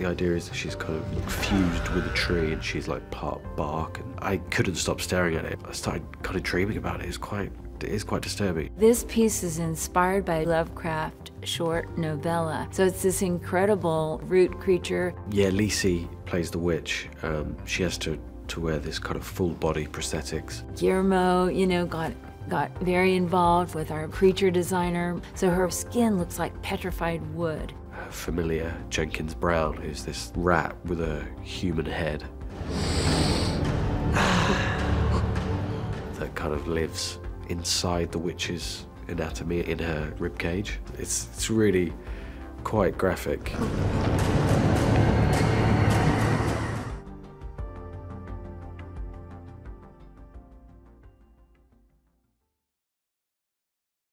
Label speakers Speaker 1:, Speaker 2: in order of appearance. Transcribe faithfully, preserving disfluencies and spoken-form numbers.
Speaker 1: The idea is that she's kind of fused with a tree and she's like part bark, and I couldn't stop staring at it. I started kind of dreaming about it. It's quite, it is quite disturbing.
Speaker 2: This piece is inspired by Lovecraft short novella. So it's this incredible root creature.
Speaker 1: Yeah, Lisi plays the witch. Um, she has to, to wear this kind of full body prosthetics.
Speaker 2: Guillermo, you know, got got very involved with our creature designer. So her skin looks like petrified wood.
Speaker 1: Her familiar, Jenkins Brown, who's this rat with a human head that kind of lives inside the witch's anatomy in her ribcage. It's, it's really quite graphic.